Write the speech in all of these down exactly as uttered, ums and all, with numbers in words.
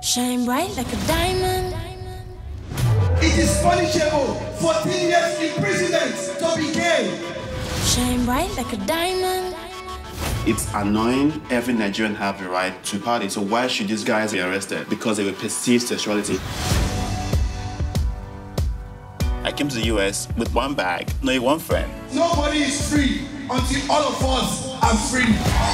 Shine bright like a diamond. It is punishable. fourteen years imprisonment to be gay. Shine bright like a diamond. It's annoying. Every Nigerian have the right to party. So why should these guys be arrested? Because they will perceive sexuality. I came to the U S with one bag, no one friend. Nobody is free until all of us are free.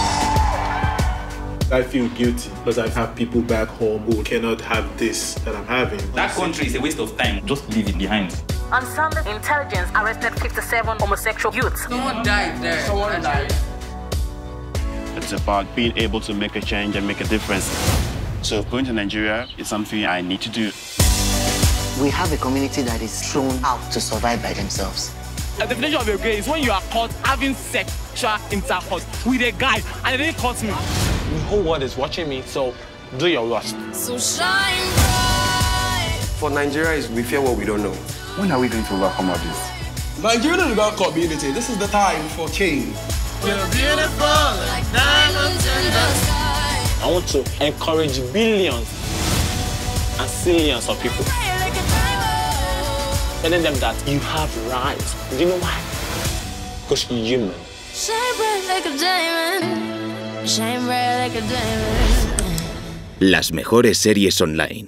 I feel guilty because I have people back home who cannot have this that I'm having. That country is a waste of time. Just leave it behind. On Sunday, intelligence arrested fifty-seven homosexual youths. Someone died there. Someone died. It's about being able to make a change and make a difference. So going to Nigeria is something I need to do. We have a community that is thrown out to survive by themselves. The definition of a gay is when you are caught having sexual intercourse with a guy and they didn't caught me. The whole world is watching me, so do your worst. So shine bright. For Nigeria, is we fear what we don't know. When are we going to overcome all this? Nigeria is about community. This is the time for change. You're beautiful like diamonds in the sky. I want to encourage billions and zillions of people. Telling them that you have rights. Do you know why? Because you're human. Shine bright like a diamond. Shine bright like a diamond. Las mejores series online.